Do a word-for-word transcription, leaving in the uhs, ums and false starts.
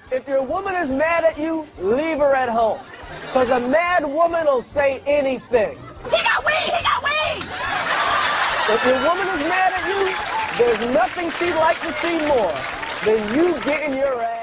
If your woman is mad at you, leave her at home. Because a mad woman will say anything. He got weed! He got weed! If your woman is mad at you, there's nothing she'd like to see more than you getting your ass.